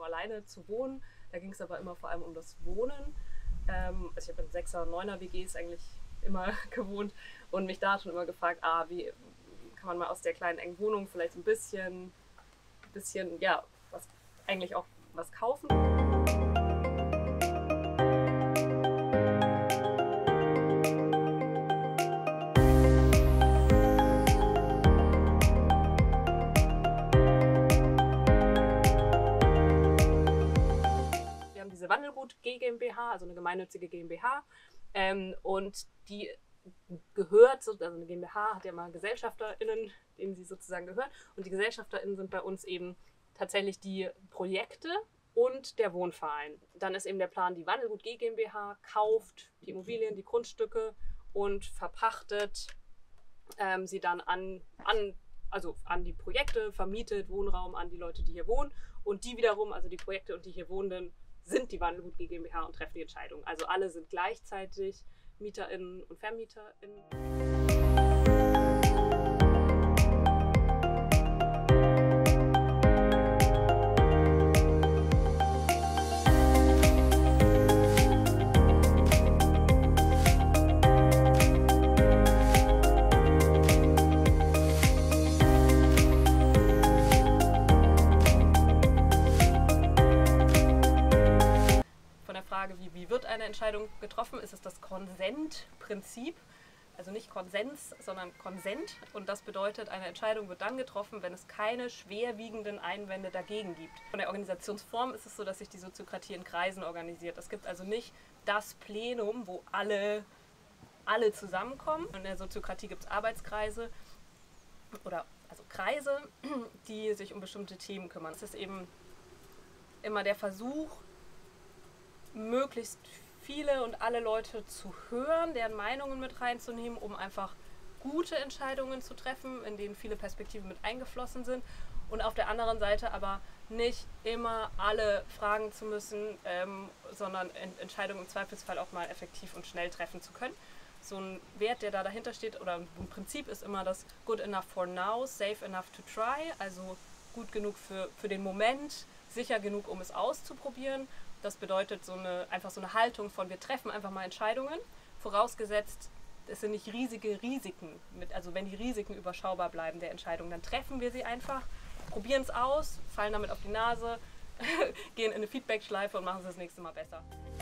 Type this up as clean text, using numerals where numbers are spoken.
alleine zu wohnen. Da ging es aber immer vor allem um das Wohnen. Also ich habe in 6er und 9er WGs eigentlich immer gewohnt und mich da schon immer gefragt, wie kann man mal aus der kleinen engen Wohnung vielleicht ein bisschen ja, was eigentlich auch was kaufen. Diese Wandelgut GmbH, also eine gemeinnützige GmbH, und die gehört, also eine GmbH hat ja mal GesellschafterInnen, denen sie sozusagen gehört, und die GesellschafterInnen sind bei uns eben tatsächlich die Projekte und der Wohnverein. Dann ist eben der Plan, die Wandelgut GmbH kauft die Immobilien, die Grundstücke und verpachtet sie dann an die Projekte, vermietet Wohnraum an die Leute, die hier wohnen, und die wiederum, also die Projekte und die hier Wohnenden, sind die Wandelgut GmbH und treffen die Entscheidung. Also alle sind gleichzeitig MieterInnen und VermieterInnen. Wie wird eine Entscheidung getroffen? Ist es das Konsentprinzip? Also nicht Konsens, sondern Konsent. Und das bedeutet, eine Entscheidung wird dann getroffen, wenn es keine schwerwiegenden Einwände dagegen gibt. Von der Organisationsform ist es so, dass sich die Soziokratie in Kreisen organisiert. Es gibt also nicht das Plenum, wo alle zusammenkommen. In der Soziokratie gibt es Arbeitskreise oder also Kreise, die sich um bestimmte Themen kümmern. Es ist eben immer der Versuch, möglichst viele und alle Leute zu hören, deren Meinungen mit reinzunehmen, um einfach gute Entscheidungen zu treffen, in denen viele Perspektiven mit eingeflossen sind, und auf der anderen Seite aber nicht immer alle fragen zu müssen, sondern Entscheidungen im Zweifelsfall auch mal effektiv und schnell treffen zu können. So ein Wert, der da dahinter steht, oder ein Prinzip ist immer das good enough for now, safe enough to try, also gut genug für den Moment, sicher genug, um es auszuprobieren. Das bedeutet einfach so eine Haltung von, wir treffen einfach mal Entscheidungen, vorausgesetzt, es sind nicht riesige Risiken. Also wenn die Risiken überschaubar bleiben der Entscheidung, dann treffen wir sie einfach, probieren es aus, fallen damit auf die Nase, gehen in eine Feedback-Schleife und machen es das nächste Mal besser.